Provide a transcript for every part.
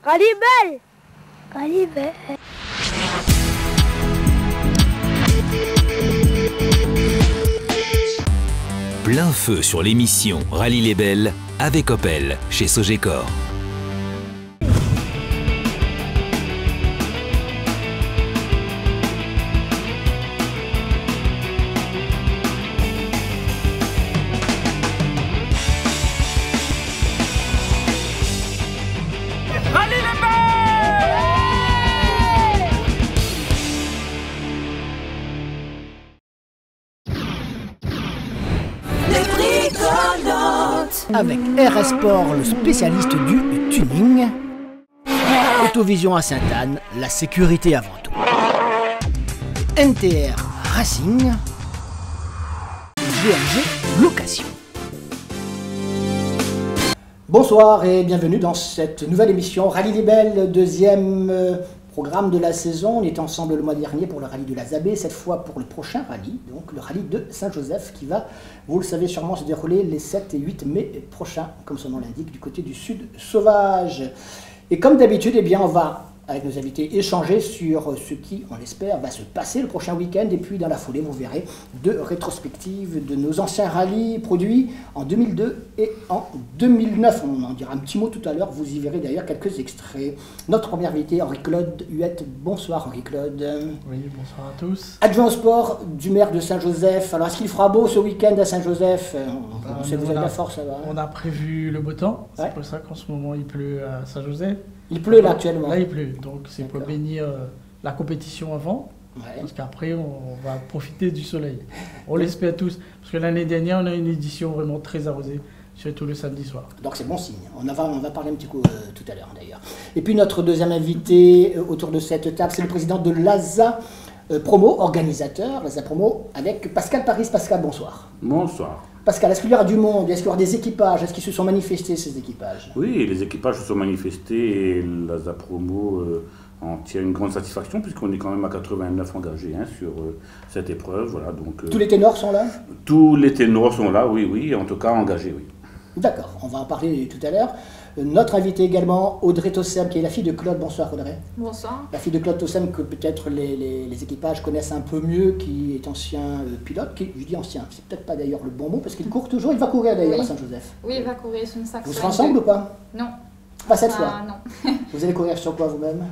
Rallye belle. Rallye belle. Plein feu sur l'émission Rallye les Belles avec Opel chez Sogecor. Avec RS Sport, le spécialiste du tuning. Autovision à Sainte-Anne, la sécurité avant tout. NTR Racing. GLG Location. Bonsoir et bienvenue dans cette nouvelle émission Rallye les Belles, deuxième programme de la saison. On était ensemble le mois dernier pour le rallye de la Zabé, cette fois pour le prochain rallye, donc le rallye de Saint-Joseph qui va, vous le savez sûrement, se dérouler les 7 et 8 mai prochains, comme son nom l'indique, du côté du Sud Sauvage. Et comme d'habitude, eh bien, on va, avec nos invités, échanger sur ce qui, on l'espère, va se passer le prochain week-end. Et puis, dans la foulée, vous verrez deux rétrospectives de nos anciens rallyes produits en 2002 et en 2009. On en dira un petit mot tout à l'heure. Vous y verrez d'ailleurs quelques extraits. Notre premier invité, Henri-Claude Huette. Bonsoir, Henri-Claude. Oui, bonsoir à tous. Adjoint au sport du maire de Saint-Joseph. Alors, est-ce qu'il fera beau ce week-end à Saint-Joseph? On sait que vous avez de la force, ça va. On a prévu le beau temps. Ouais. C'est pour ça qu'en ce moment, il pleut à Saint-Joseph. Il pleut là actuellement. Là, il pleut. Donc, c'est pour bénir la compétition avant. Ouais. Parce qu'après, on va profiter du soleil. On l'espère tous. Parce que l'année dernière, on a une édition vraiment très arrosée, surtout le samedi soir. Donc c'est bon signe. On va parler un petit coup tout à l'heure d'ailleurs. Et puis notre deuxième invité autour de cette table, c'est le président de l'ASA Promo, organisateur, l'ASA Promo, avec Pascal Paris. Pascal, bonsoir. Bonsoir. Pascal, est-ce qu'il y aura du monde? Est-ce qu'il y aura des équipages? Est-ce qu'ils se sont manifestés, ces équipages? Oui, les équipages se sont manifestés et l'ASA Promo en tient une grande satisfaction puisqu'on est quand même à 89 engagés sur cette épreuve. Voilà, donc, tous les ténors sont là? Tous les ténors sont là, oui, en tout cas engagés, oui. D'accord, on va en parler tout à l'heure. Notre invité également, Audrey Tossem, qui est la fille de Claude. Bonsoir Audrey. Bonsoir. La fille de Claude Tossem que peut-être les équipages connaissent un peu mieux, qui est ancien pilote, je dis ancien, c'est peut-être pas d'ailleurs le bon mot, parce qu'il court toujours, il va courir d'ailleurs à Saint-Joseph. Oui, il va courir sur une Saxon. Vous serez ensemble ou pas? Non. Pas cette fois? Non. Vous allez courir sur quoi vous-même?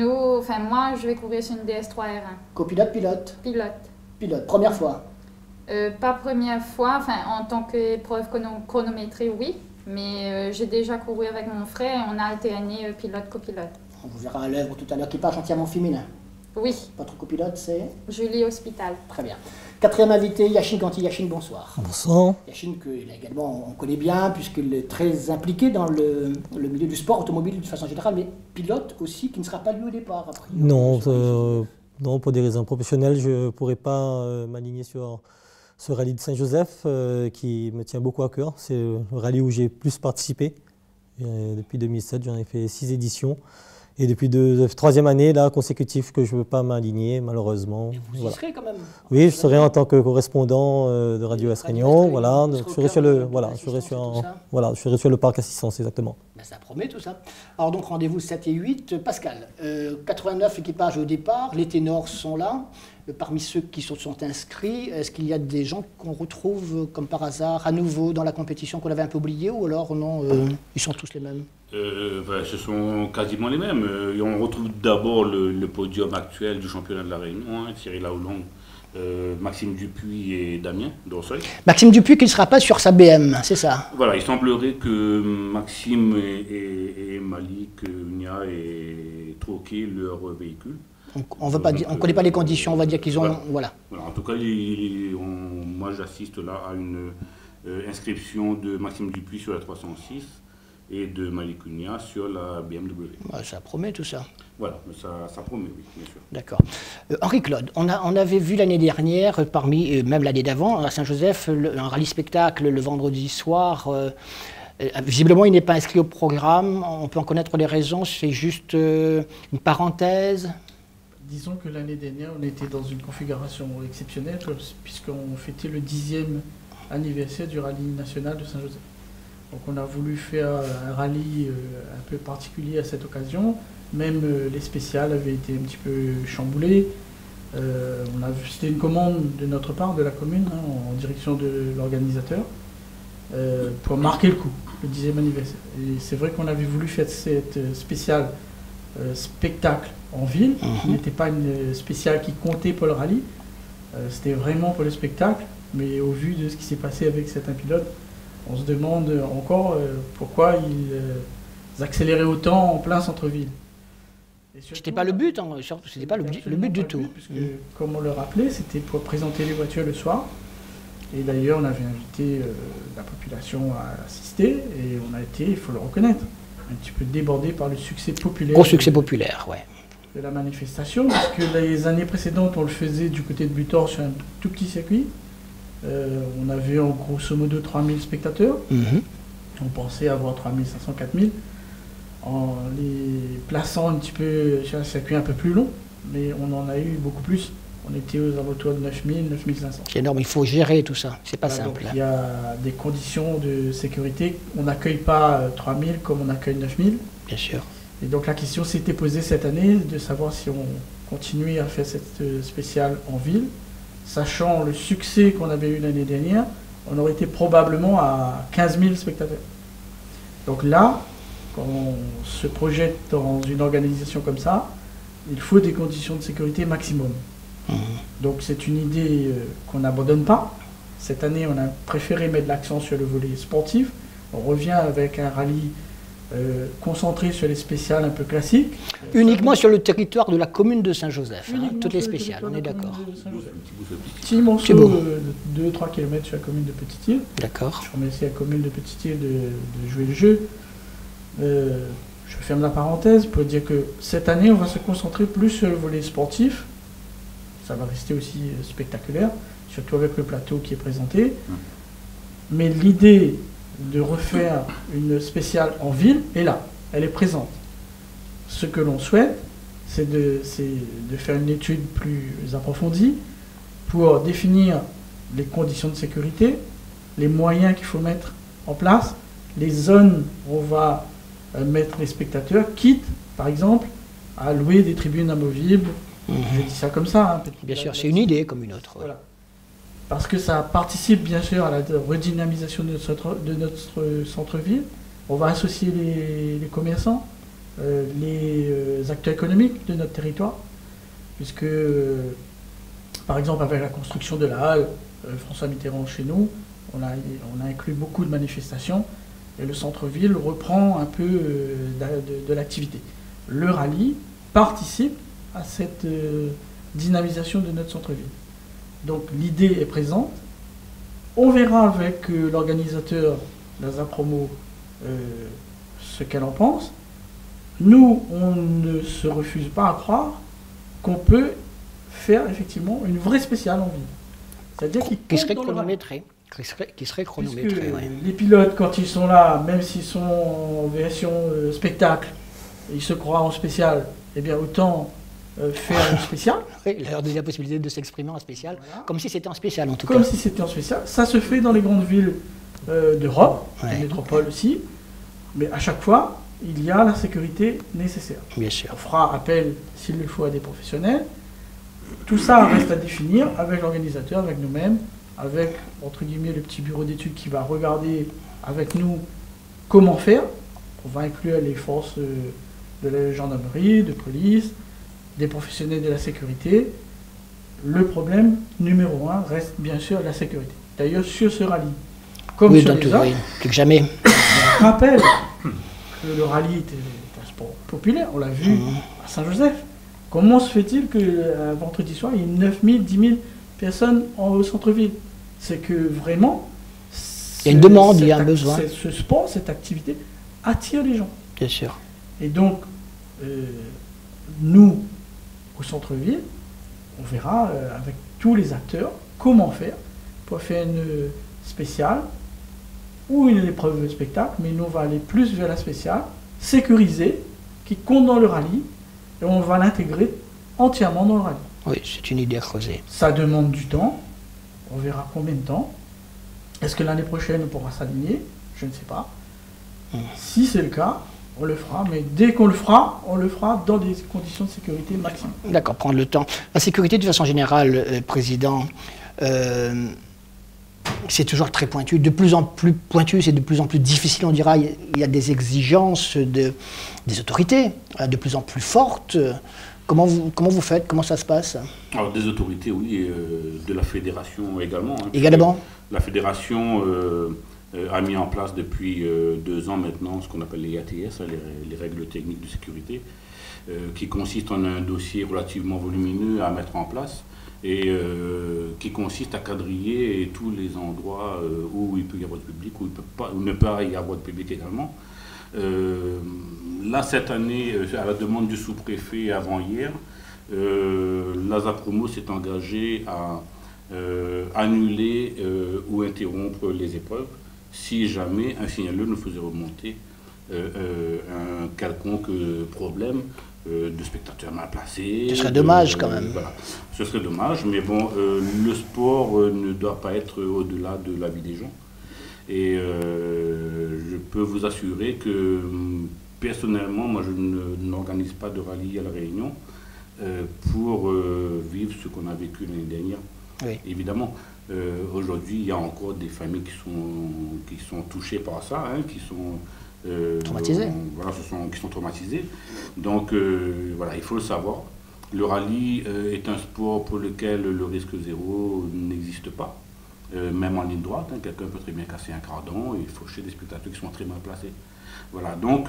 Moi je vais courir sur une DS3R1. Copilote, pilote? Pilote, première fois? Pas première fois, en tant qu'épreuve chronométrée, oui. Mais j'ai déjà couru avec mon frère et on a alterné pilote-copilote. On vous verra à l'œuvre tout à l'heure, qui passe entièrement féminin. Oui. Votre copilote, c'est? Julie Hospital. Très bien. Quatrième invité, Yachine Ganti. Yachine, bonsoir. Bonsoir. Yachine, que là, également on connaît bien, puisqu'il est très impliqué dans le milieu du sport automobile de façon générale, mais pilote aussi, qui ne sera pas lui au départ, a priori. Non, pour des raisons professionnelles, je ne pourrais pas m'aligner sur ce rallye de Saint-Joseph qui me tient beaucoup à cœur. C'est le rallye où j'ai plus participé. Depuis 2007, j'en ai fait 6 éditions. Et depuis troisième année là, consécutive que je ne peux pas m'aligner, malheureusement. Mais vous y serez quand même? Oui, je serai en tant que correspondant de Radio S Réunion. Voilà, je serai sur le parc assistance, exactement. Ben, ça promet tout ça. Alors donc rendez-vous 7 et 8. Pascal, 89 équipages au départ, les ténors sont là. Parmi ceux qui sont inscrits, est-ce qu'il y a des gens qu'on retrouve comme par hasard à nouveau dans la compétition qu'on avait un peu oublié, ou alors non, ils sont tous les mêmes? Ce sont quasiment les mêmes. On retrouve d'abord le podium actuel du championnat de la Réunion, Cyril Aoulong, Maxime Dupuis et Damien Dorseuil. Maxime Dupuis qui ne sera pas sur sa BM, c'est ça? Voilà, il semblerait que Maxime et Malik Nia aient troqué leur véhicule. On ne connaît pas les conditions, on va dire qu'ils ont... Voilà. En tout cas, moi j'assiste là à une inscription de Maxime Dupuis sur la 306 et de Malik Unia sur la BMW. Ça promet tout ça. Voilà, ça promet, oui, bien sûr. D'accord. Henri-Claude, on avait vu l'année dernière, même l'année d'avant, à Saint-Joseph, un rallye spectacle le vendredi soir. Visiblement, il n'est pas inscrit au programme. On peut en connaître les raisons, c'est juste une parenthèse. Disons que l'année dernière, on était dans une configuration exceptionnelle puisqu'on fêtait le 10e anniversaire du rallye national de Saint-Joseph. Donc on a voulu faire un rallye un peu particulier à cette occasion. Même les spéciales avaient été un petit peu chamboulées. C'était une commande de notre part, de la commune, en direction de l'organisateur, pour marquer le coup, le 10e anniversaire. Et c'est vrai qu'on avait voulu faire cette spéciale spectacle en ville, qui n'était pas une spéciale qui comptait pour le rallye. C'était vraiment pour le spectacle, mais au vu de ce qui s'est passé avec certains pilotes, on se demande encore pourquoi ils accéléraient autant en plein centre-ville. C'était pas le but, hein, c'était pas le but du tout. Puisque, comme on le rappelait, c'était pour présenter les voitures le soir. Et d'ailleurs, on avait invité la population à assister, et on a été, il faut le reconnaître, un petit peu débordé par le succès populaire. Gros succès populaire, ouais. De la manifestation, parce que les années précédentes, on le faisait du côté de Butor sur un tout petit circuit. On avait en grosso modo 3000 spectateurs. On pensait avoir 3500, 4000. En les plaçant un petit peu sur un circuit un peu plus long, mais on en a eu beaucoup plus. On était aux alentours de 9000, 9500. C'est énorme, il faut gérer tout ça, c'est pas simple. Il y a des conditions de sécurité. On n'accueille pas 3000 comme on accueille 9000. Bien sûr. Et donc la question s'était posée cette année de savoir si on continuait à faire cette spéciale en ville. Sachant le succès qu'on avait eu l'année dernière, on aurait été probablement à 15 000 spectateurs. Donc là, quand on se projette dans une organisation comme ça, il faut des conditions de sécurité maximum. Donc c'est une idée qu'on n'abandonne pas. Cette année, on a préféré mettre l'accent sur le volet sportif. On revient avec un rallye concentré sur les spéciales un peu classiques. Uniquement sur le territoire de la commune de Saint-Joseph, toutes les spéciales, on est d'accord. Petit morceau de 2-3 km sur la commune de Petite-Île. D'accord. Je remercie la commune de Petite-Île de jouer le jeu. Je ferme la parenthèse pour dire que cette année, on va se concentrer plus sur le volet sportif. Ça va rester aussi spectaculaire, surtout avec le plateau qui est présenté. Mais l'idée de refaire une spéciale en ville est là, elle est présente. Ce que l'on souhaite, c'est de faire une étude plus approfondie pour définir les conditions de sécurité, les moyens qu'il faut mettre en place, les zones où on va mettre les spectateurs, quitte, par exemple, à louer des tribunes amovibles. Je dis ça comme ça. Bien sûr, c'est une idée comme une autre. Voilà. Parce que ça participe bien sûr à la redynamisation de notre centre-ville. On va associer les commerçants, les acteurs économiques de notre territoire, puisque, par exemple, avec la construction de la halle François Mitterrand chez nous, on a inclus beaucoup de manifestations, et le centre-ville reprend un peu de l'activité. Le rallye participe à cette dynamisation de notre centre-ville. Donc l'idée est présente. On verra avec l'organisateur, la Promo, ce qu'elle en pense. Nous, on ne se refuse pas à croire qu'on peut faire effectivement une vraie spéciale en ville. C'est-à-dire qui serait chronométrée. Qui serait chronométrée, ouais. Les pilotes, quand ils sont là, même s'ils sont en version spectacle, ils se croient en spécial, eh bien autant faire une spéciale. Oui, il leur donne la possibilité de s'exprimer en spécial, voilà. Comme si c'était en spécial en tout cas. Comme si c'était en spécial. Ça se fait dans les grandes villes d'Europe, les métropoles aussi, mais à chaque fois, il y a la sécurité nécessaire. Bien sûr. On fera appel, s'il le faut, à des professionnels. Tout ça reste à définir avec l'organisateur, avec nous-mêmes, avec, entre guillemets, le petit bureau d'études qui va regarder avec nous comment faire. On va inclure les forces de la gendarmerie, de police, des professionnels de la sécurité. Le problème numéro 1 reste bien sûr la sécurité. D'ailleurs, sur ce rallye, comme sur les autres, plus que jamais. On rappelle que le rallye était un sport populaire, on l'a vu à Saint-Joseph. Comment se fait-il qu'un vendredi soir, il y ait 9000, 10 000 personnes au centre-ville? C'est que vraiment, il y a une demande, il y a un besoin. Ce sport, cette activité attire les gens. Bien sûr. Et donc, nous, au centre-ville, on verra avec tous les acteurs comment faire pour faire une spéciale ou une épreuve de spectacle, mais nous on va aller plus vers la spéciale, sécurisée, qui compte dans le rallye, et on va l'intégrer entièrement dans le rallye. Oui, c'est une idée à creuser. Ça demande du temps, on verra combien de temps. Est-ce que l'année prochaine on pourra s'aligner? Je ne sais pas. Si c'est le cas, on le fera, mais dès qu'on le fera, on le fera dans des conditions de sécurité maximum. D'accord, prendre le temps. La sécurité, de façon générale, Président, c'est toujours très pointu, de plus en plus pointu, c'est de plus en plus difficile, on dira. Il y a des exigences des autorités, de plus en plus fortes. Comment vous faites? Comment ça se passe? Alors, des autorités, oui, et de la fédération également. Hein, également. La fédération a mis en place depuis 2 ans maintenant ce qu'on appelle les ATS, les règles techniques de sécurité, qui consistent en un dossier relativement volumineux à mettre en place et qui consiste à quadriller tous les endroits où il peut y avoir du public, où il ne peut pas y avoir de public également. Là, cette année, à la demande du sous-préfet avant-hier, l'ASA-Promo s'est engagé à annuler ou interrompre les épreuves si jamais un signaleur nous faisait remonter un quelconque problème de spectateurs mal placés. Ce serait dommage quand même. Voilà. Ce serait dommage, mais bon, le sport ne doit pas être au-delà de la vie des gens. Et je peux vous assurer que personnellement, moi je n'organise pas de rallye à La Réunion pour vivre ce qu'on a vécu l'année dernière. Oui. Évidemment, aujourd'hui il y a encore des familles qui sont touchées par ça, hein, qui sont traumatisées. Voilà, qui sont traumatisées. Donc voilà, il faut le savoir. Le rallye est un sport pour lequel le risque zéro n'existe pas. Même en ligne droite, hein, quelqu'un peut très bien casser un cardon et faucher des spectateurs qui sont très mal placés. Voilà, donc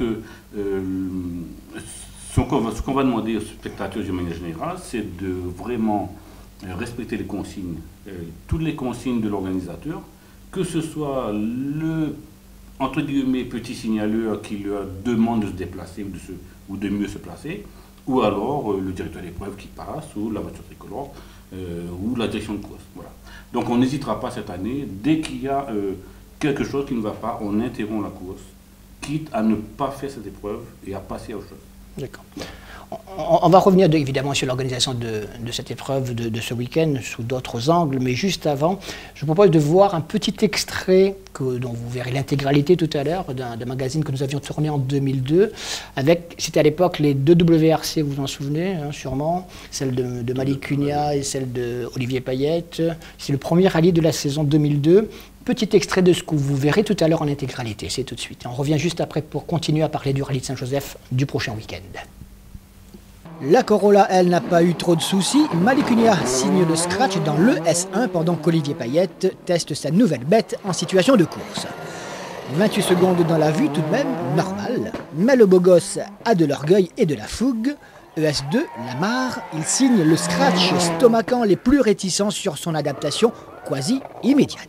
ce qu'on va demander aux spectateurs de manière générale, c'est de vraiment respecter les consignes, toutes les consignes de l'organisateur, que ce soit le, entre guillemets, petit signaleur qui leur demande de se déplacer ou de mieux se placer, ou alors le directeur d'épreuve qui passe, ou la voiture tricolore, ou la direction de course. Voilà. Donc on n'hésitera pas cette année, dès qu'il y a quelque chose qui ne va pas, on interrompt la course, quitte à ne pas faire cette épreuve et à passer à autre chose. D'accord. On va revenir évidemment sur l'organisation de cette épreuve de ce week-end sous d'autres angles, mais juste avant, je vous propose de voir un petit extrait dont vous verrez l'intégralité tout à l'heure d'un magazine que nous avions tourné en 2002 c'était à l'époque les 2 WRC, vous vous en souvenez, hein, sûrement, celle de Malik Cunha et celle de Olivier Payette. C'est le premier rallye de la saison 2002. Petit extrait de ce que vous verrez tout à l'heure en intégralité, c'est tout de suite. On revient juste après pour continuer à parler du rallye de Saint-Joseph du prochain week-end. La Corolla, elle, n'a pas eu trop de soucis. Malik Cunha signe le scratch dans le S1 pendant qu'Olivier Payette teste sa nouvelle bête en situation de course. 28 secondes dans la vue, tout de même, normal. Mais le beau gosse a de l'orgueil et de la fougue. ES2, Lamar, il signe le scratch, stomachant les plus réticents sur son adaptation quasi immédiate.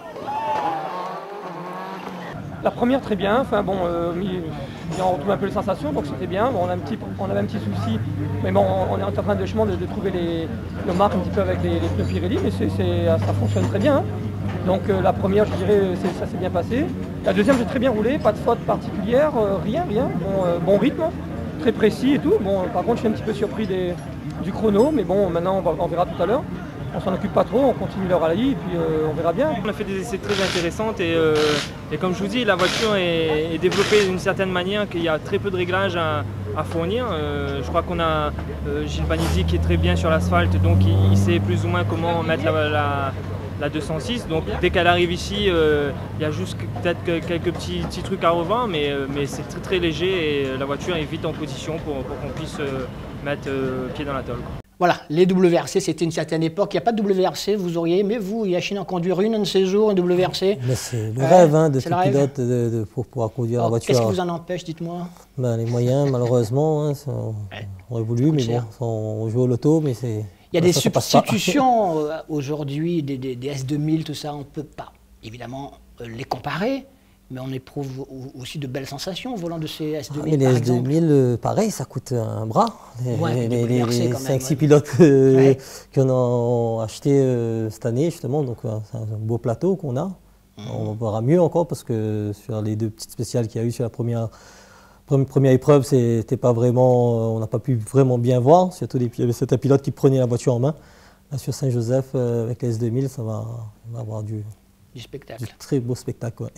La première très bien, enfin bon, on retrouve un peu les sensations, donc c'était bien. Bon, on avait un petit souci, mais bon, on est en train de trouver nos marques un petit peu avec les pneus Pirelli, mais ça fonctionne très bien. Hein. Donc la première, je dirais, ça s'est bien passé. La deuxième, j'ai très bien roulé, pas de faute particulière, rien. Bon rythme, très précis et tout. Bon, par contre, je suis un petit peu surpris du chrono, mais bon, maintenant on verra tout à l'heure. On s'en occupe pas trop, on continue le rallye et puis on verra bien. On a fait des essais très intéressants et comme je vous dis, la voiture est développée d'une certaine manière qu'il y a très peu de réglages à fournir. Je crois qu'on a Gilles Banizzi qui est très bien sur l'asphalte, donc il sait plus ou moins comment mettre la 206. Donc dès qu'elle arrive ici, il y a juste peut-être quelques petits trucs à revoir, mais c'est très très léger et la voiture est vite en position pour qu'on puisse mettre pied dans la tôle. Voilà, les WRC, c'était une certaine époque. Il n'y a pas de WRC, vous auriez aimé, vous, Yachine, en conduire une de ces jours, une WRC? Mais c'est le rêve hein, de tout pilote pour pouvoir conduire la voiture. Qu'est-ce qui vous en empêche, dites-moi? Les moyens, malheureusement, hein, on aurait voulu, mais bon, on joue au loto, mais c'est... Il y a des substitutions aujourd'hui, des S2000, tout ça, on ne peut pas, évidemment, les comparer. Mais on éprouve aussi de belles sensations au volant de ces S2000. Mais les S2000, pareil, ça coûte un bras. Les 5-6 pilotes qu'on a achetés cette année, justement, donc c'est un beau plateau qu'on a. On verra mieux encore parce que sur les 2 petites spéciales qu'il y a eu sur la première épreuve, c'était pas vraiment, on n'a pas pu vraiment bien voir. Surtout c'était un pilote qui prenait la voiture en main. Là, sur Saint-Joseph, avec les S2000, ça va avoir du spectacle. Du très beau spectacle, ouais.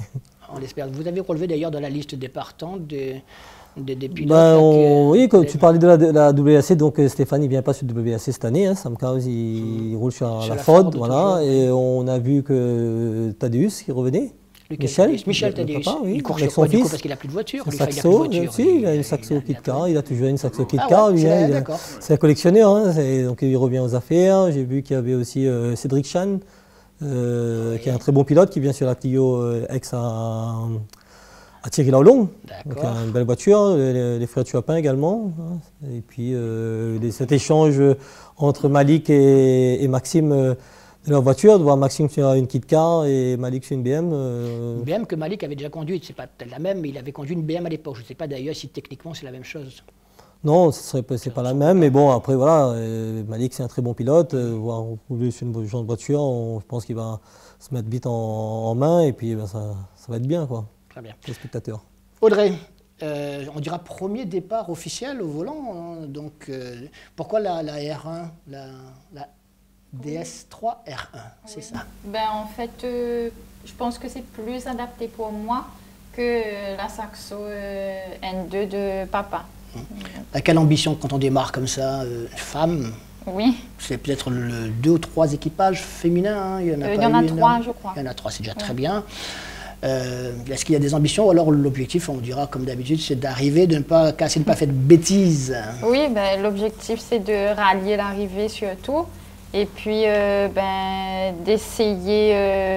on l'espère. Vous avez relevé d'ailleurs dans la liste des partants des pilotes. Ben, oui, quand tu parlais de la WAC, donc Stéphane il vient pas sur WAC cette année, hein, Sam Carus il roule sur la Ford, voilà, toujours, et on a vu que Thaddeus qui revenait. Michel Thaddeus, oui, il court sur quoi du coup parce qu'il n'a plus de voiture. Saxo, il a une Saxo Kit Car, il a toujours une Saxo Kit Car, c'est un collectionneur, hein, donc il revient aux affaires. J'ai vu qu'il y avait aussi Cédric Chan, qui est un très bon pilote, qui vient sur la Clio X à Thierry-Laulon, donc une belle voiture, les frères Tuapin également, hein, et puis cet échange entre Malik et Maxime de leur voiture, de voir Maxime sur une Kit Car et Malik sur une BM. Une BM que Malik avait déjà conduite, c'est pas la même, mais il avait conduit une BM à l'époque. Je ne sais pas d'ailleurs si techniquement c'est la même chose. Non, c'est pas la même, mais bon, après voilà, Malik c'est un très bon pilote, voir rouler sur une genre de voiture, je pense qu'il va se mettre vite en main, et puis ben, ça va être bien, quoi. Très bien. Les spectateurs. Audrey, on dira premier départ officiel au volant, hein, donc pourquoi la R1, la DS3 R1, c'est ça? Ben, en fait, je pense que c'est plus adapté pour moi que la Saxo N2 de papa. Quelle ambition quand on démarre comme ça, femme? Oui. C'est peut-être le 2 ou 3 équipages féminins, hein, il y en a 3, je crois. Il y en a 3, c'est déjà très bien. Est-ce qu'il y a des ambitions ou alors l'objectif, on dira comme d'habitude, c'est d'arriver, de ne pas casser, de ne pas faire de bêtises? Oui, ben, l'objectif c'est de rallier l'arrivée surtout. Et puis, d'essayer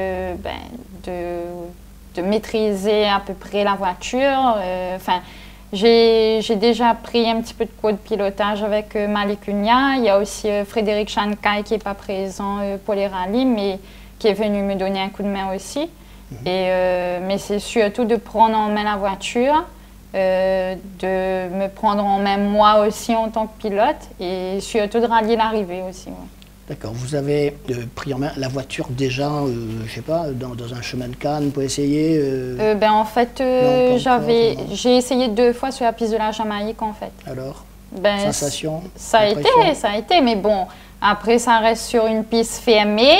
de maîtriser à peu près la voiture. J'ai déjà pris un petit peu de cours de pilotage avec Malik Unia. Il y a aussi Frédéric Chankai qui n'est pas présent pour les rallyes, mais qui est venu me donner un coup de main aussi. Mais c'est surtout de prendre en main la voiture, de me prendre en main moi aussi en tant que pilote, et surtout de rallier l'arrivée aussi. Ouais. D'accord. Vous avez pris en main la voiture déjà, je ne sais pas, dans un chemin de Cannes pour essayer en fait, j'ai essayé 2 fois sur la piste de la Jamaïque, en fait. Alors, sensation, ça a été, mais bon, après ça reste sur une piste fermée,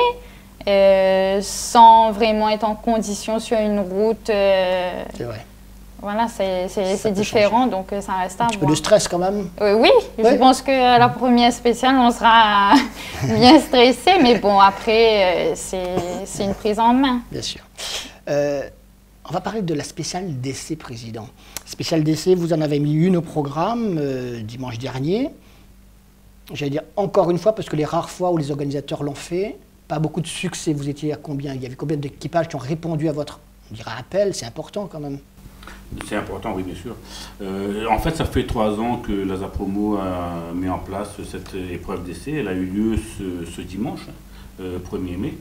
sans vraiment être en condition sur une route. C'est vrai. Voilà, c'est différent, donc ça reste à voir. Un petit peu de stress quand même? Oui, je pense qu'à la première spéciale, on sera bien stressé, mais bon, après, c'est une prise en main. Bien sûr. On va parler de la spéciale d'essai, Président. Spéciale d'essai, vous en avez mis une au programme dimanche dernier. J'allais dire encore une fois, parce que les rares fois où les organisateurs l'ont fait, pas beaucoup de succès. Vous étiez à combien? Il y avait combien d'équipages qui ont répondu à votre appel? C'est important quand même. C'est important, oui, bien sûr. En fait, ça fait 3 ans que l'ASA Promo a mis en place cette épreuve d'essai. Elle a eu lieu ce dimanche, 1er mai.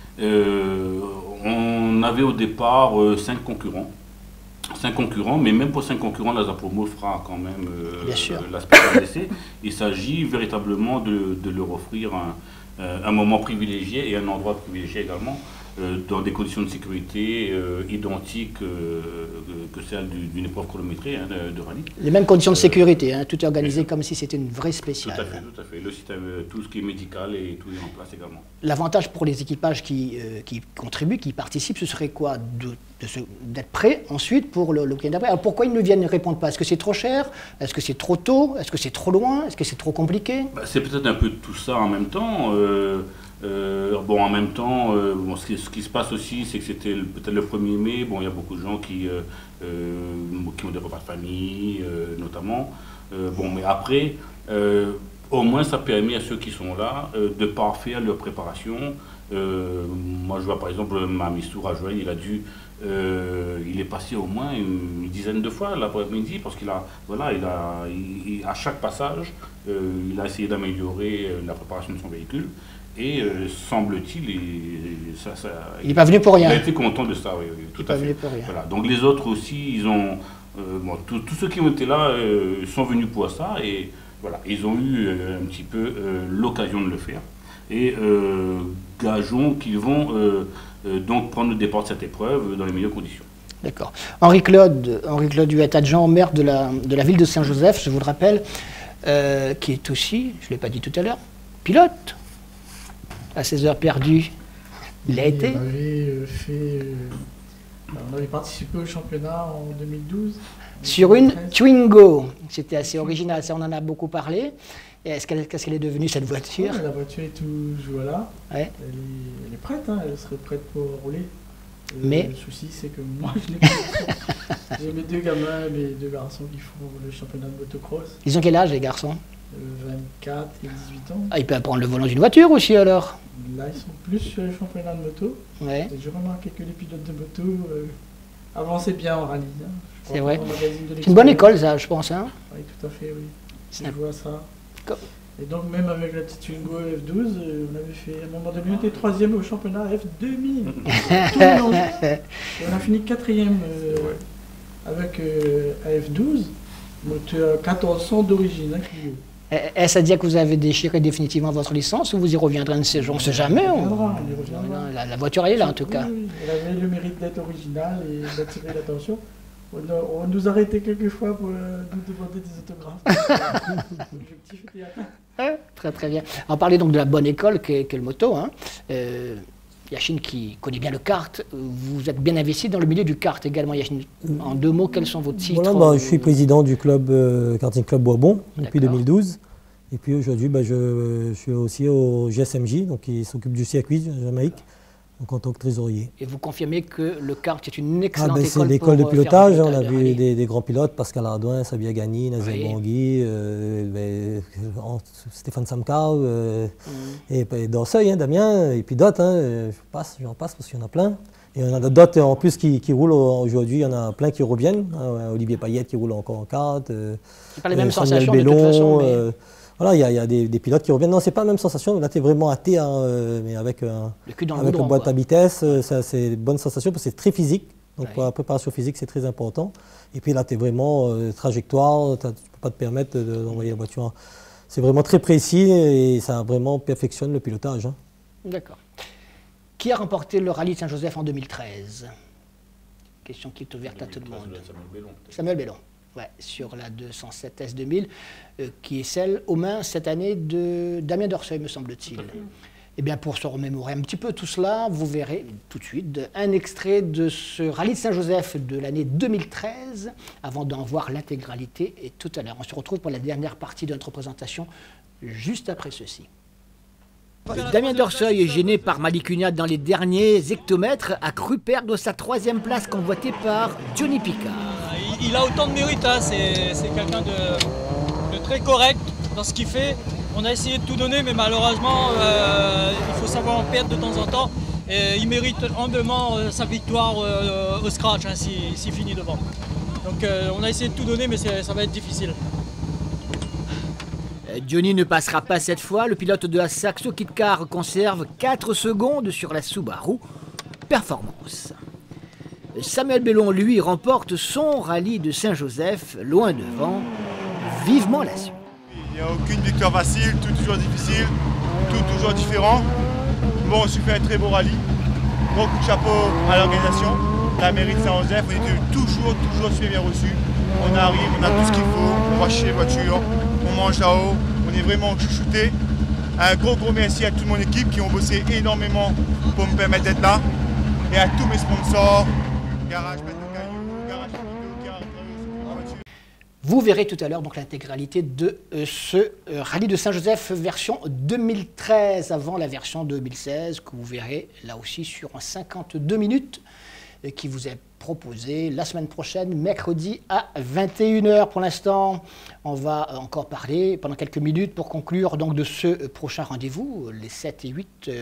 On avait au départ 5 concurrents. 5 concurrents, mais même pour 5 concurrents, l'ASA Promo fera quand même la spéciale d'essai. Il s'agit véritablement de leur offrir un moment privilégié et un endroit privilégié également, dans des conditions de sécurité identiques que celles d'une épreuve chronométrée de rallye. Les mêmes conditions de sécurité, hein, tout est organisé comme si c'était une vraie spéciale. Tout à fait. Le système, tout ce qui est médical et tout est en place également. L'avantage pour les équipages qui contribuent, qui participent, ce serait quoi? D'être prêts ensuite pour le week-end d'après. Alors pourquoi ils ne répondent pas? Est-ce que c'est trop cher? Est-ce que c'est trop tôt? Est-ce que c'est trop loin? Est-ce que c'est trop compliqué? C'est peut-être un peu tout ça en même temps. En même temps, ce qui se passe aussi, c'est que c'était peut-être le 1er mai. Bon, il y a beaucoup de gens qui ont des repas de famille, notamment. Mais après, au moins, ça permet à ceux qui sont là de parfaire leur préparation. Moi, je vois par exemple Mamissou Rajoel, il est passé au moins une dizaine de fois l'après-midi parce à chaque passage, il a essayé d'améliorer la préparation de son véhicule. Et semble-t-il, il n'est pas venu pour rien. Il a été content de ça, oui, tout à fait. Voilà. Donc les autres aussi, ils ont, tous ceux qui ont été là sont venus pour ça et voilà, ils ont eu un petit peu l'occasion de le faire. Et gageons qu'ils vont donc prendre le départ de cette épreuve dans les meilleures conditions. D'accord. Henri-Claude Huet, adjoint au maire de la ville de Saint-Joseph, je vous le rappelle, qui est aussi, je ne l'ai pas dit tout à l'heure, pilote. À 16 heures perdues, il a été. On avait fait On avait participé au championnat en 2012. Sur une 2013. Twingo. C'était assez original, ça on en a beaucoup parlé. Et qu'est-ce qu'elle est devenue cette voiture? Ouais, la voiture est toujours voilà. Ouais. Elle est prête, hein, elle serait prête pour rouler. Mais- Le souci, c'est que moi, je l'ai pas. J'ai mes 2 gamins, mes 2 garçons qui font le championnat de motocross, Ils ont quel âge les garçons? 24 et 18 ans. Ah, ils peuvent prendre le volant d'une voiture aussi alors? Là, ils sont plus sur le championnat de moto. Ouais. Et j'ai remarqué que les pilotes de moto avançaient bien en rallye. Hein. Je crois C'est vrai. qu'au magazine de C'est une bonne l'expérience- école ça, je pense. Hein? Oui, tout à fait, oui. C'est Je vois ça. Comme- Et donc, même avec la petite Twingo F12, on avait fait, à un moment donné, on était 3e au championnat F2000. Tout mélangé. Et on a fini 4e avec un F12, moteur 1400 d'origine, hein, Clio. Est-ce à dire que vous avez déchiré définitivement votre licence ou vous y reviendrez un de ces jours? On ne sait jamais. On y reviendra. La voiture elle est là en tout cas. Oui, elle avait le mérite d'être originale et d'attirer l'attention. On nous arrêtait quelquefois pour nous demander des autographes. L'objectif était atteint. Très très bien. On parlait donc de la bonne école qu'est le moto. Hein. Yachine qui connaît bien le kart, vous êtes bien investi dans le milieu du kart également. Yachine, en 2 mots, quels sont vos titres? Voilà, bah, je suis président du club Karting Club Boisbon depuis D'accord. 2012. Et puis aujourd'hui, bah, je suis aussi au GSMJ, donc qui s'occupe du circuit de Jamaïque, donc en tant que trésorier. Et vous confirmez que le kart est une Ah, excellente ben, école c'est l'école de pour faire pilotage, du on a pilotage de vu rallye. des grands pilotes, Pascal Ardouin, Sabia Gagni, Nazel Oui. Bangui, Stéphane Samkau, et Dorseuil, hein, Damien, et puis d'autres, hein, j'en passe parce qu'il y en a plein. Et on a d'autres en plus qui roulent aujourd'hui, il y en a plein qui reviennent, hein, Olivier Payette qui roule encore en kart, C'est pas les mêmes Samuel sensations de toute Bellon, façon. Mais voilà, il y a des pilotes qui reviennent. Non, c'est pas la même sensation, là tu es vraiment athée, hein, mais avec le cul dans le avec goudron, la boîte quoi. à vitesse, c'est une bonne sensation parce que c'est très physique. Donc Ouais. pour la préparation physique, c'est très important. Et puis là, tu es vraiment trajectoire, tu ne peux pas te permettre d'envoyer la voiture. C'est vraiment très précis et ça vraiment perfectionne le pilotage. Hein. D'accord. Qui a remporté le rallye de Saint-Joseph en 2013? Question qui est ouverte à tout le monde. Samuel Bellon. Ouais, sur la 207 S2000, qui est celle aux mains cette année de Damien Dorseuil, me semble-t-il. Eh bien, pour se remémorer un petit peu tout cela, vous verrez tout de suite un extrait de ce rallye de Saint-Joseph de l'année 2013, avant d'en voir l'intégralité. Et tout à l'heure, on se retrouve pour la dernière partie de notre présentation, juste après ceci. Damien Dorseuil, gêné par Malicunia dans les derniers hectomètres, a cru perdre sa 3e place convoitée par Johnny Picard. Il a autant de mérite, hein. C'est quelqu'un de très correct dans ce qu'il fait. On a essayé de tout donner, mais malheureusement, il faut savoir en perdre de temps en temps. Et il mérite humblement sa victoire au scratch, hein, s'il finit devant. Donc on a essayé de tout donner, mais ça va être difficile. Johnny ne passera pas cette fois. Le pilote de la Saxo Kit Car conserve 4 secondes sur la Subaru Performance. Samuel Bellon, lui, remporte son rallye de Saint-Joseph, loin devant. Vivement la suite. Il n'y a aucune victoire facile, tout toujours difficile, tout toujours différent. Bon, on s'est fait un très beau rallye. Gros coup de chapeau à l'organisation. La mairie de Saint-Joseph, on était toujours super bien reçus. On arrive, on a tout ce qu'il faut, on va chez les voitures, on mange là-haut, on est vraiment chouchoutés. Un gros merci à toute mon équipe qui ont bossé énormément pour me permettre d'être là. Et à tous mes sponsors, Garage Bateau Caillou, Garage Vidéo qui a travaillé sur les voitures. Vous verrez tout à l'heure donc l'intégralité de ce rallye de Saint-Joseph version 2013 avant la version 2016 que vous verrez là aussi sur 52 minutes qui vous est proposé la semaine prochaine, mercredi à 21h. Pour l'instant, on va encore parler pendant quelques minutes pour conclure donc de ce prochain rendez-vous, les 7 et 8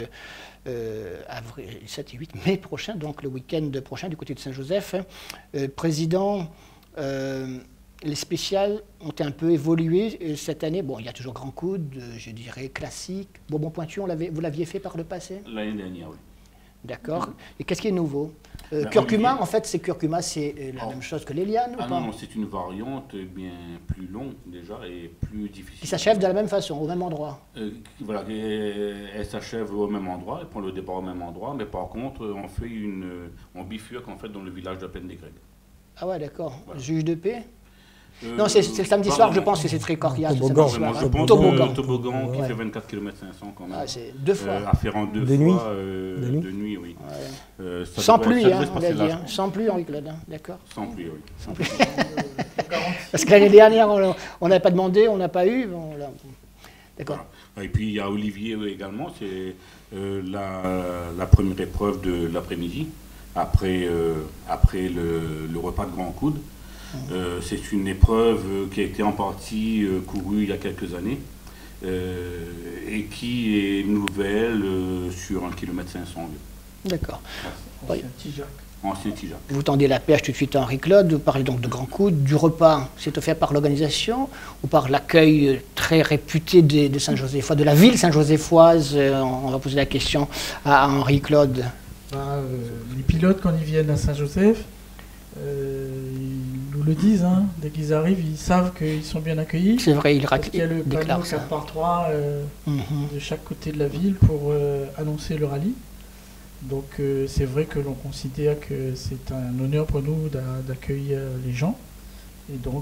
mai prochain, donc le week-end prochain du côté de Saint-Joseph. Président, les spéciales ont un peu évolué cette année. Bon, il y a toujours Grand Coude, je dirais classique. Bourbon Pointu, vous l'aviez fait par le passé? L'année dernière, oui. D'accord. Et qu'est-ce qui est nouveau? Ben, Curcuma, en fait, c'est curcuma, c'est la même chose que l'Eliane ou Ah pas? non, c'est une variante bien plus longue déjà et plus difficile. Qui s'achève de la même façon, au même endroit. Voilà, elle s'achève au même endroit, elle prend le départ au même endroit, mais par contre, on bifurque en fait dans le village de la Plaine des Grecs. Ah ouais, d'accord. Voilà. Juge de paix? Non, c'est le samedi soir, je pense que c'est très coriace. Toboggan. Le samedi soir, Je hein. pense Toboggan. que toboggan qui Ouais. fait 24 km 500 quand même. Ah, c'est 2 fois. À faire en 2 De fois nuit. de nuit, oui. Ça Sans devrait- pluie, ça devrait hein, se on passer a dit. large. Hein. Sans pluie, Henri-Claude, hein. D'accord. Sans pluie, oui. Sans pluie. Parce que l'année dernière, on n'avait pas demandé, on n'a pas eu. Bon, là, bon. D'accord. Voilà. Et puis il y a Olivier également, c'est la première épreuve de l'après-midi, après le repas de Grand Coude. C'est une épreuve qui a été en partie courue il y a quelques années et qui est nouvelle sur 1 km 500. D'accord. Ancien Tijac. Ancien Tijac. Vous tendez la perche tout de suite à Henri-Claude, vous parlez donc de Grand Coude, du repas, c'est offert par l'organisation ou par l'accueil très réputé de Saint-Joséphois, de la ville Saint-Joséphoise? On va poser la question à Henri-Claude. Les pilotes, quand ils viennent à Saint-Joseph, ils nous le disent, hein, dès qu'ils arrivent, ils savent qu'ils sont bien accueillis. C'est vrai, ils Parce qu'il y a le panneau déclarent ça. 4x3 de chaque côté de la ville pour annoncer le rallye. Donc c'est vrai que l'on considère que c'est un honneur pour nous d'accueillir les gens. Et donc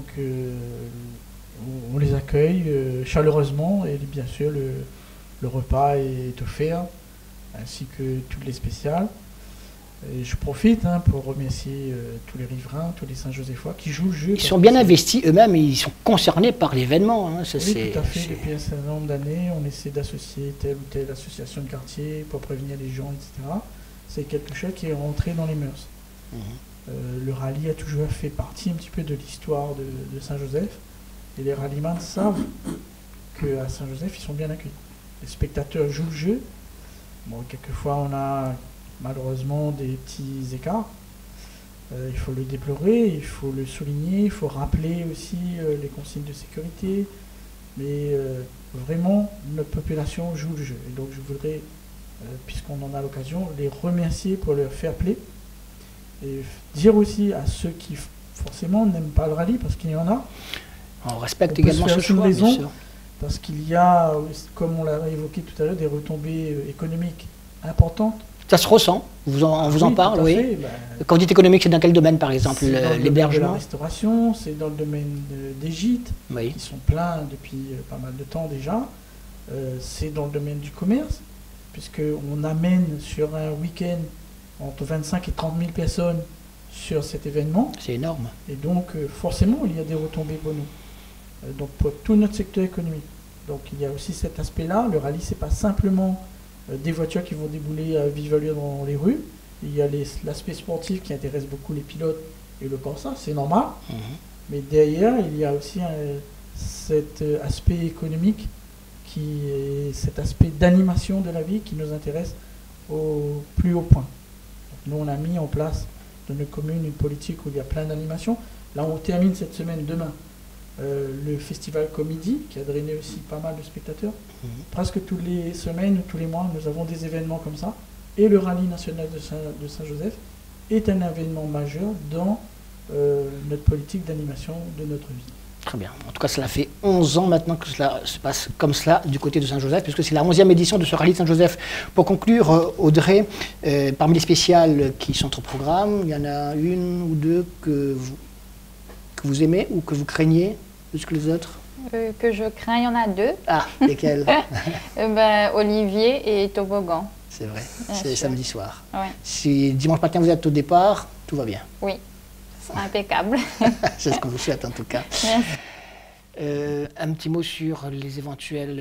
on les accueille chaleureusement et bien sûr le repas est offert ainsi que toutes les spéciales. Et je profite pour remercier tous les riverains, tous les Saint-Joséphois qui jouent le jeu. Ils sont bien investis eux-mêmes et ils sont concernés par l'événement. Hein. Ça, Oui, tout à fait. Depuis un certain nombre d'années, on essaie d'associer telle ou telle association de quartier pour prévenir les gens, etc. C'est quelque chose qui est rentré dans les mœurs. Le rallye a toujours fait partie un petit peu de l'histoire de Saint-Joseph. Et les rallyman savent qu'à Saint-Joseph, ils sont bien accueillis. Les spectateurs jouent le jeu. Bon, quelquefois, on a malheureusement des petits écarts. Il faut le déplorer, il faut le souligner, il faut rappeler aussi les consignes de sécurité. Mais vraiment, notre population joue le jeu. Et donc je voudrais, puisqu'on en a l'occasion, les remercier pour leur fair play. Et dire aussi à ceux qui forcément n'aiment pas le rallye, parce qu'il y en a. On respecte on peut également se ce faire une choix, bien raison, sûr. parce qu'il y a, comme on l'a évoqué tout à l'heure, des retombées économiques importantes. Ça se ressent, on vous en Oui, parle, tout à oui. fait, Quand vous dites économique, c'est dans quel domaine, par exemple? C'est dans le domaine de la L'hébergement? restauration, c'est dans le domaine des gîtes, Oui. qui sont pleins depuis pas mal de temps déjà. C'est dans le domaine du commerce, puisqu'on amène sur un week-end entre 25 et 30 000 personnes sur cet événement. C'est énorme. Et donc, forcément, il y a des retombées pour nous. Donc, pour tout notre secteur économique. Donc, il y a aussi cet aspect-là. Le rallye, c'est pas simplement des voitures qui vont débouler à vive allure dans les rues. Il y a l'aspect sportif qui intéresse beaucoup les pilotes et le Corsa, c'est normal. Mais derrière, il y a aussi cet aspect économique, qui est cet aspect d'animation de la vie qui nous intéresse au plus haut point. Donc, nous, on a mis en place dans nos communes une politique où il y a plein d'animations. Là, on termine cette semaine, demain, le festival Comédie, qui a drainé aussi pas mal de spectateurs. Presque toutes les semaines, tous les mois, nous avons des événements comme ça. Et le rallye national de Saint-Joseph est un événement majeur dans notre politique d'animation de notre vie. Très bien. En tout cas, cela fait 11 ans maintenant que cela se passe comme cela du côté de Saint-Joseph, puisque c'est la 11e édition de ce rallye de Saint-Joseph. Pour conclure, Audrey, parmi les spéciales qui sont au programme, il y en a une ou deux que vous aimez ou que vous craignez plus que les autres? Que je crains, il y en a deux. Ah, lesquelles? Olivier et Toboggan. C'est vrai, Bien c'est sûr. samedi soir. Ouais. Si dimanche matin vous êtes au départ, tout va bien. Oui, impeccable. C'est ce qu'on vous souhaite en tout cas. Merci. Un petit mot sur les éventuels,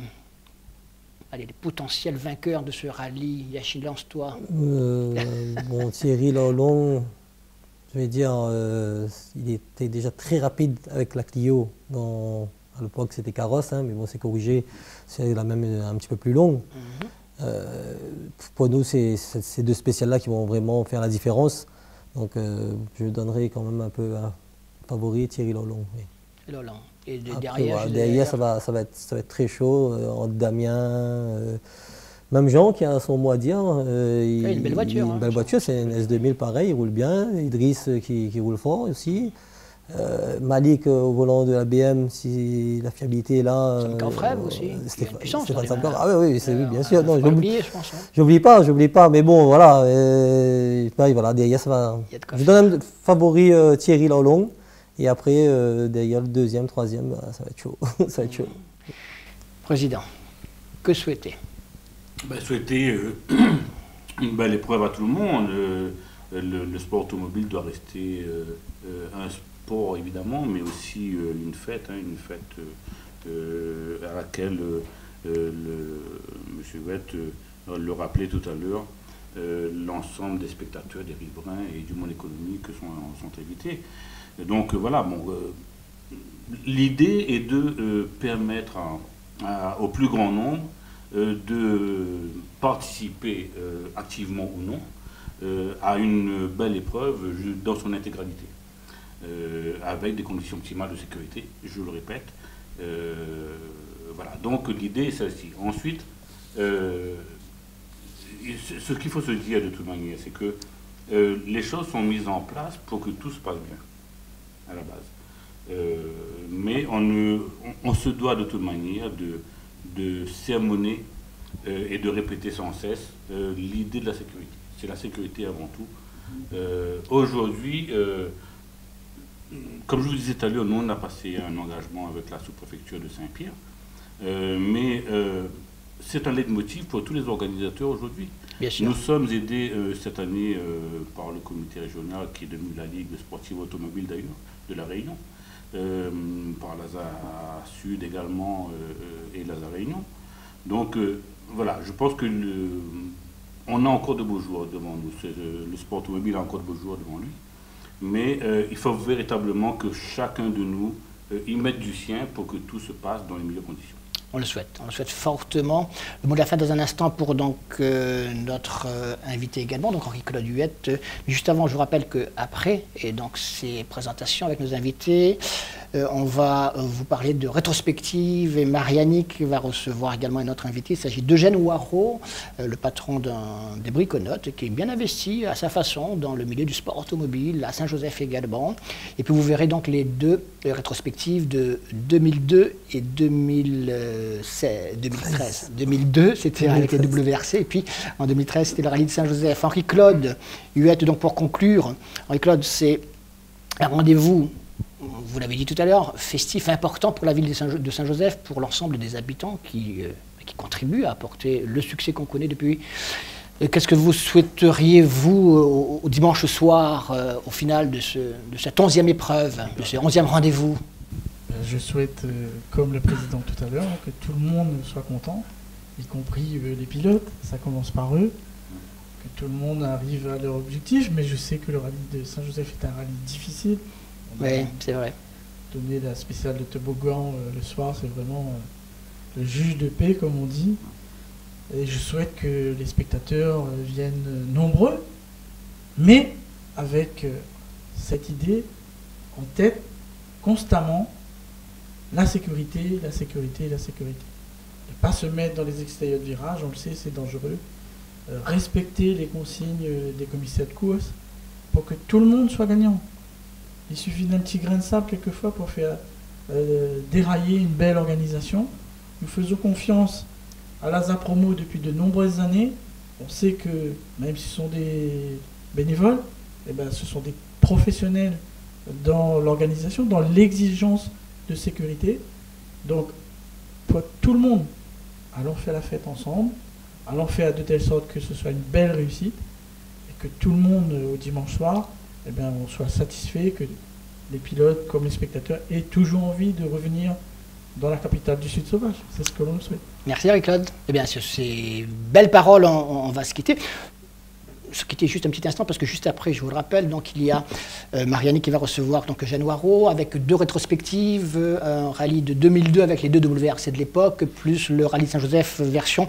les potentiels vainqueurs de ce rallye. Yachine, lance-toi. Bon, Thierry Lolong, je vais dire, il était déjà très rapide avec la Clio. À l'époque, c'était carrosse, mais bon, c'est corrigé. C'est la même un petit peu plus longue. Pour nous, c'est ces deux spéciales-là qui vont vraiment faire la différence. Donc, je donnerai quand même un peu un favori, Thierry Lolong. Oui. Lolong. Et Après, derrière, derrière ça va être très chaud. Entre Damien, même Jean qui a son mot à dire. une belle voiture. Une belle voiture, c'est une S2000 pareil, il roule bien. Idriss qui roule fort aussi. Malik au volant de la BM, si la fiabilité est là. Caufrève aussi. Stéphane Samper. Ah oui, oui, bien sûr. Non, oublier, je pense. J'oublie pas, mais bon, voilà. Voilà, derrière, ça va. Je donne un favori Thierry Lolong. Et après, derrière le deuxième, troisième, ça va être chaud. Ça va être chaud. Président, que souhaiter? Souhaiter une belle épreuve à tout le monde. Le sport automobile doit rester un sport évidemment, mais aussi une fête à laquelle M. Huet le rappelait tout à l'heure, l'ensemble des spectateurs, des riverains et du monde économique sont invités. Donc voilà, l'idée est de permettre au plus grand nombre de participer activement ou non à une belle épreuve dans son intégralité, avec des conditions optimales de sécurité, je le répète. Voilà, donc l'idée est celle-ci. Ensuite, ce qu'il faut se dire de toute manière, c'est que les choses sont mises en place pour que tout se passe bien, à la base. Mais on se doit de toute manière de sermonner et de répéter sans cesse l'idée de la sécurité. C'est la sécurité avant tout. Aujourd'hui, comme je vous disais tout à l'heure, nous on a passé un engagement avec la sous-préfecture de Saint-Pierre, mais c'est un leitmotiv pour tous les organisateurs aujourd'hui. Nous sommes aidés cette année par le comité régional qui est devenu la Ligue sportive automobile d'ailleurs, de la Réunion, par l'ASA Sud également et l'ASA Réunion. Donc voilà, je pense que on a encore de beaux jours devant nous. Le sport automobile a encore de beaux jours devant lui. Mais il faut véritablement que chacun de nous y mette du sien pour que tout se passe dans les meilleures conditions. On le souhaite fortement. Le mot de la fin dans un instant pour donc notre invité également, donc Henri-Claude Huet. Juste avant, je vous rappelle qu'après, et donc ces présentations avec nos invités, on va vous parler de rétrospective et Mariannick va recevoir également un autre invité. Il s'agit d'Eugène Ouarot, le patron des Briconotes, qui est bien investi à sa façon dans le milieu du sport automobile, à Saint-Joseph également. Et puis vous verrez donc les deux rétrospectives de 2002 et 2013. 2002, c'était avec les WRC, et puis en 2013, c'était le rallye de Saint-Joseph. Henri-Claude Huet, donc pour conclure, Henri-Claude, c'est un rendez-vous, vous l'avez dit tout à l'heure, festif, important pour la ville de Saint-Joseph, pour l'ensemble des habitants qui contribuent à apporter le succès qu'on connaît depuis. Qu'est-ce que vous souhaiteriez, vous, au dimanche soir, au final de cette 11e épreuve, de ce 11e rendez-vous? Je souhaite, comme le président tout à l'heure, que tout le monde soit content, y compris les pilotes, ça commence par eux, que tout le monde arrive à leur objectif, mais je sais que le rallye de Saint-Joseph est un rallye difficile. Oui, c'est vrai. Donner la spéciale de toboggan le soir, c'est vraiment le juge de paix, comme on dit. Et je souhaite que les spectateurs viennent nombreux, mais avec cette idée en tête constamment, la sécurité, la sécurité, la sécurité. Ne pas se mettre dans les extérieurs de virage, on le sait, c'est dangereux. Respecter les consignes des commissaires de course pour que tout le monde soit gagnant. Il suffit d'un petit grain de sable quelquefois pour faire dérailler une belle organisation. Nous faisons confiance à l'ASA Promo depuis de nombreuses années. On sait que même si ce sont des bénévoles, eh ben, ce sont des professionnels dans l'organisation, dans l'exigence de sécurité. Donc, pour tout le monde, allons faire la fête ensemble, allons faire de telle sorte que ce soit une belle réussite et que tout le monde, au dimanche soir, eh bien, on soit satisfait, que les pilotes comme les spectateurs aient toujours envie de revenir dans la capitale du Sud sauvage. C'est ce que l'on souhaite. Merci Henri-Claude. Eh bien, sur ces belles paroles, on va se quitter. Se quitter juste un petit instant parce que juste après, je vous le rappelle, donc il y a Mariannick qui va recevoir donc Eugène Ouarot avec deux rétrospectives, un rallye de 2002 avec les deux WRC de l'époque, plus le rallye de Saint-Joseph version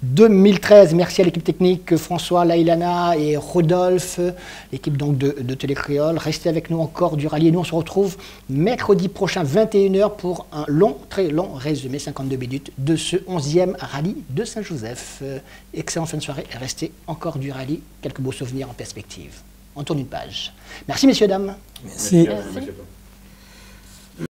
2013. Merci à l'équipe technique, François, Laïlana et Rodolphe, l'équipe donc de Télécréole. Restez avec nous encore du rallye et nous on se retrouve mercredi prochain 21h pour un long, très long résumé, 52 minutes de ce 11e rallye de Saint-Joseph. Excellente fin de soirée, restez encore du rallye, quelques beaux souvenirs en perspective. On tourne une page. Merci messieurs, dames. Merci. Merci.